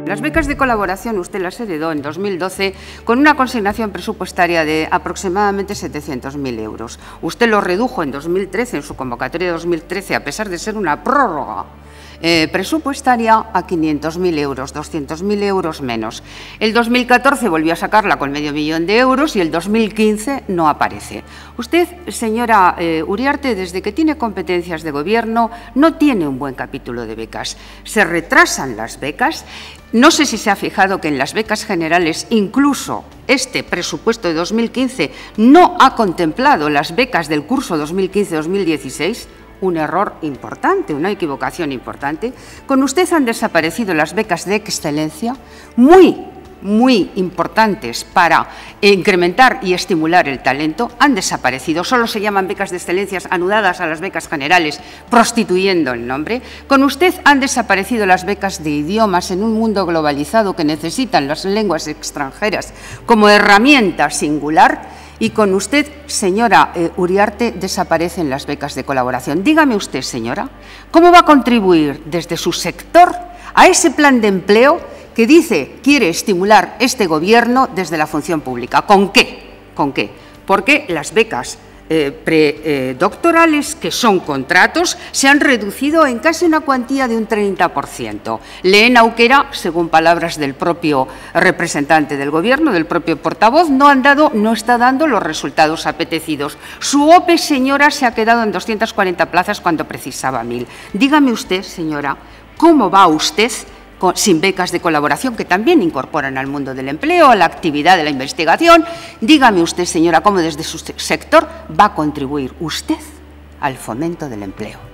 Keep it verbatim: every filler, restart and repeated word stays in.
Las becas de colaboración usted las heredó en dos mil doce con una consignación presupuestaria de aproximadamente setecientos mil euros. Usted lo redujo en dos mil trece, en su convocatoria de dos mil trece, a pesar de ser una prórroga eh, presupuestaria, a quinientos mil euros, doscientos mil euros menos. El dos mil catorce volvió a sacarla con medio millón de euros y el dos mil quince no aparece. Usted, señora eh, Uriarte, desde que tiene competencias de gobierno, no tiene un buen capítulo de becas. Se retrasan las becas. No sé si se ha fijado que en las becas generales, incluso este presupuesto de dos mil quince no ha contemplado las becas del curso dos mil quince dos mil dieciséis, un error importante, una equivocación importante. Con usted han desaparecido las becas de excelencia, muy muy importantes para incrementar y estimular el talento, han desaparecido. Solo se llaman becas de excelencia anudadas a las becas generales, prostituyendo el nombre. Con usted han desaparecido las becas de idiomas en un mundo globalizado que necesitan las lenguas extranjeras como herramienta singular. Y con usted, señora eh, Uriarte, desaparecen las becas de colaboración. Dígame usted, señora, ¿cómo va a contribuir desde su sector a ese plan de empleo que dice quiere estimular este Gobierno desde la función pública? ¿Con qué? ¿Con qué? Porque las becas eh, predoctorales, eh, que son contratos, se han reducido en casi una cuantía de un treinta por ciento. Lehen Aukera, según palabras del propio representante del Gobierno, del propio portavoz, no, han dado, no está dando los resultados apetecidos. Su O P E, señora, se ha quedado en doscientas cuarenta plazas cuando precisaba mil. Dígame usted, señora, ¿cómo va usted sin becas de colaboración que también incorporan al mundo del empleo, a la actividad de la investigación? Dígame usted, señora, cómo desde su sector va a contribuir usted al fomento del empleo.